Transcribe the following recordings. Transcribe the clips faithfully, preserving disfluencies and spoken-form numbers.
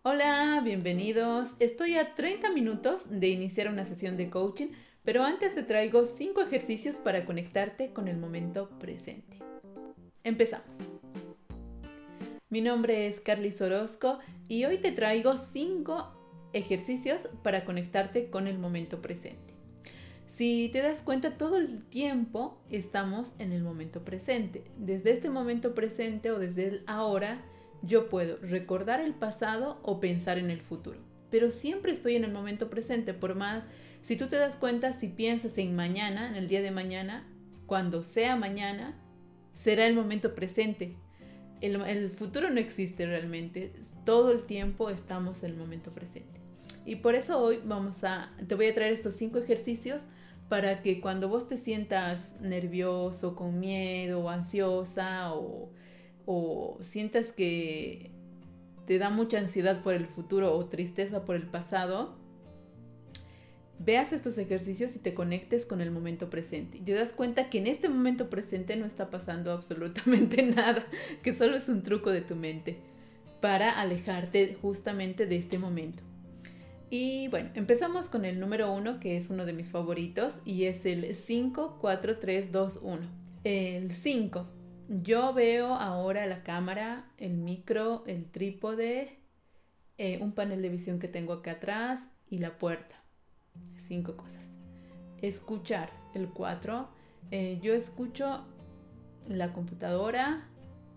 Hola, bienvenidos. Estoy a treinta minutos de iniciar una sesión de coaching, pero antes te traigo cinco ejercicios para conectarte con el momento presente. Empezamos. Mi nombre es Carlis Orozco y hoy te traigo cinco ejercicios para conectarte con el momento presente. Si te das cuenta, todo el tiempo estamos en el momento presente. Desde este momento presente o desde el ahora, yo puedo recordar el pasado o pensar en el futuro, pero siempre estoy en el momento presente. Por más, si tú te das cuenta, si piensas en mañana, en el día de mañana, cuando sea mañana, será el momento presente. El, el futuro no existe realmente. Todo el tiempo estamos en el momento presente. Y por eso hoy vamos a, te voy a traer estos cinco ejercicios para que cuando vos te sientas nervioso, con miedo o ansiosa o o sientas que te da mucha ansiedad por el futuro o tristeza por el pasado, veas estos ejercicios y te conectes con el momento presente. Y te das cuenta que en este momento presente no está pasando absolutamente nada, que solo es un truco de tu mente para alejarte justamente de este momento. Y bueno, empezamos con el número uno, que es uno de mis favoritos, y es el cinco, cuatro, tres, dos, uno. El cinco. Yo veo ahora la cámara, el micro, el trípode, eh, un panel de visión que tengo acá atrás y la puerta. Cinco cosas. Escuchar, el cuatro. Eh, yo escucho la computadora.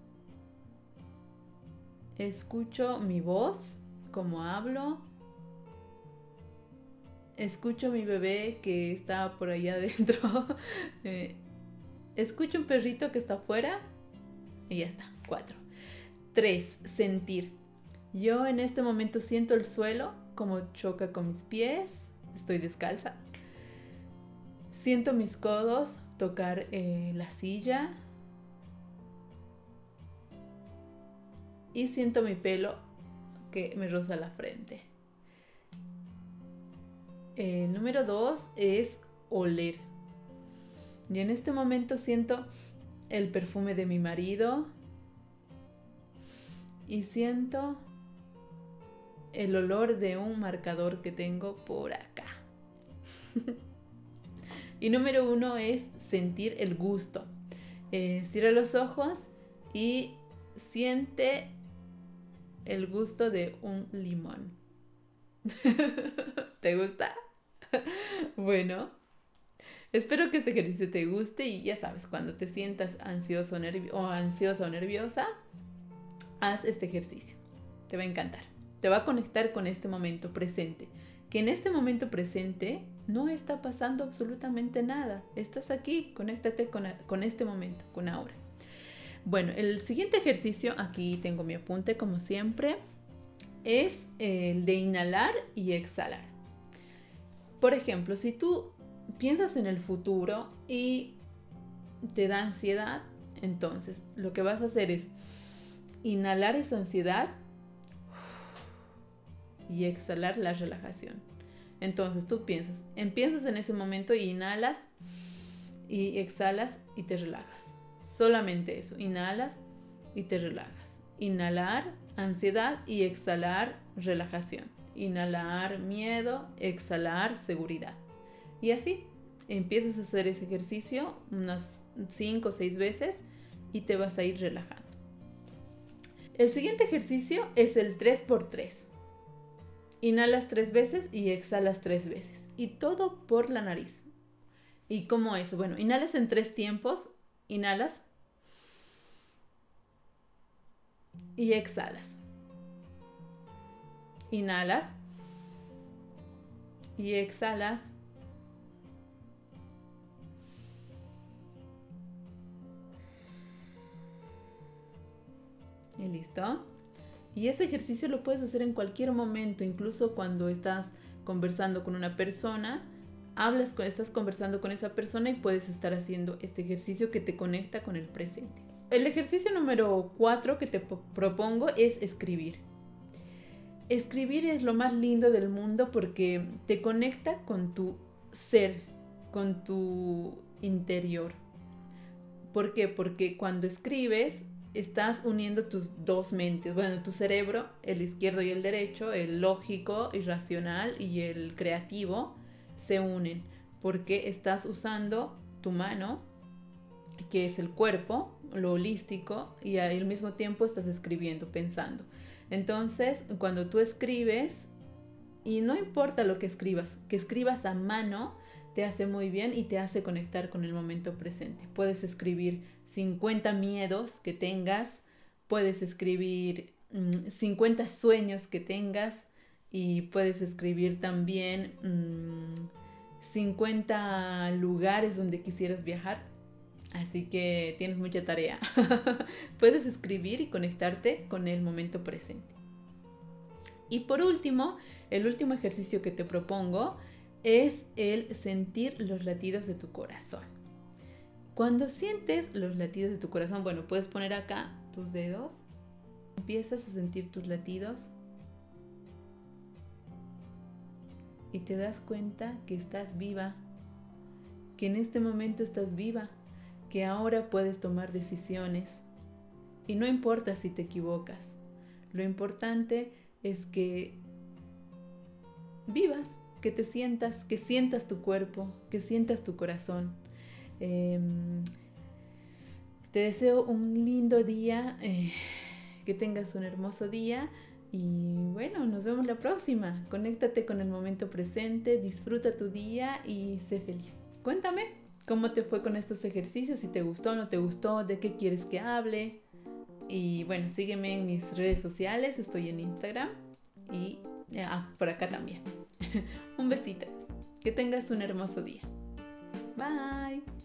Escucho mi voz, cómo hablo. Escucho mi bebé que está por allá adentro. eh, Escucho un perrito que está afuera y ya está. Cuatro. Tres. Sentir. Yo en este momento siento el suelo como choca con mis pies. Estoy descalza. Siento mis codos tocar eh, la silla. Y siento mi pelo que me roza la frente. Eh, número dos es oler. Y en este momento siento el perfume de mi marido y siento el olor de un marcador que tengo por acá. Y número uno es sentir el gusto. Eh, cierra los ojos y siente el gusto de un limón. ¿Te gusta? Bueno. Espero que este ejercicio te guste y ya sabes, cuando te sientas ansioso nervi- o ansiosa o nerviosa, haz este ejercicio. Te va a encantar. Te va a conectar con este momento presente. Que en este momento presente no está pasando absolutamente nada. Estás aquí, conéctate con, con este momento, con ahora. Bueno, el siguiente ejercicio, aquí tengo mi apunte como siempre, es el de inhalar y exhalar. Por ejemplo, si tú piensas en el futuro y te da ansiedad, entonces lo que vas a hacer es inhalar esa ansiedad y exhalar la relajación. Entonces tú piensas, empiezas en ese momento y inhalas y exhalas y te relajas. Solamente eso, inhalas y te relajas. Inhalar ansiedad y exhalar relajación. Inhalar miedo, exhalar seguridad. Y así empiezas a hacer ese ejercicio unas cinco o seis veces y te vas a ir relajando. El siguiente ejercicio es el tres por tres. Inhalas tres veces y exhalas tres veces. Y todo por la nariz. ¿Y cómo es? Bueno, inhalas en tres tiempos. Inhalas y exhalas. Inhalas y exhalas. Y listo. Y ese ejercicio lo puedes hacer en cualquier momento, incluso cuando estás conversando con una persona, hablas, estás conversando con esa persona y puedes estar haciendo este ejercicio que te conecta con el presente. El ejercicio número cuatro que te propongo es escribir. Escribir es lo más lindo del mundo porque te conecta con tu ser, con tu interior. ¿Por qué? Porque cuando escribes estás uniendo tus dos mentes. Bueno, tu cerebro, el izquierdo y el derecho, el lógico y racional y el creativo, se unen porque estás usando tu mano, que es el cuerpo, lo holístico, y al mismo tiempo estás escribiendo, pensando. Entonces, cuando tú escribes, y no importa lo que escribas, que escribas a mano, te hace muy bien y te hace conectar con el momento presente. Puedes escribir cincuenta miedos que tengas, puedes escribir mmm, cincuenta sueños que tengas y puedes escribir también mmm, cincuenta lugares donde quisieras viajar. Así que tienes mucha tarea. Puedes escribir y conectarte con el momento presente. Y por último, el último ejercicio que te propongo es el sentir los latidos de tu corazón. Cuando sientes los latidos de tu corazón, bueno, puedes poner acá tus dedos. Empiezas a sentir tus latidos y te das cuenta que estás viva, que en este momento estás viva, que ahora puedes tomar decisiones. Y no importa si te equivocas, lo importante es que vivas, que te sientas, que sientas tu cuerpo, que sientas tu corazón. Eh, te deseo un lindo día, eh, que tengas un hermoso día y bueno, nos vemos la próxima. Conéctate con el momento presente, disfruta tu día y sé feliz. Cuéntame cómo te fue con estos ejercicios, si te gustó o no te gustó, de qué quieres que hable. Y bueno, sígueme en mis redes sociales, estoy en Instagram y ah, por acá también. Un besito, que tengas un hermoso día. Bye.